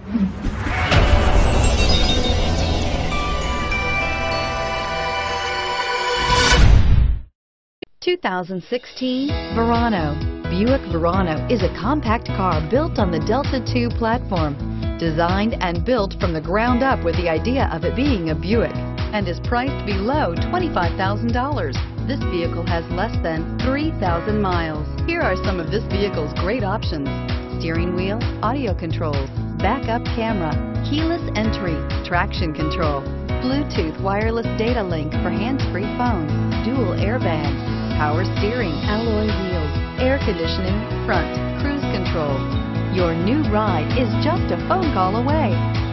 2016 Verano. Buick Verano is a compact car built on the Delta II platform, designed and built from the ground up with the idea of it being a Buick, and is priced below $25,000. This vehicle has less than 3,000 miles. Here are some of this vehicle's great options: steering wheel audio controls, backup camera, keyless entry, traction control, Bluetooth wireless data link for hands-free phone, dual airbags, power steering, alloy wheels, air conditioning, front, cruise control. Your new ride is just a phone call away.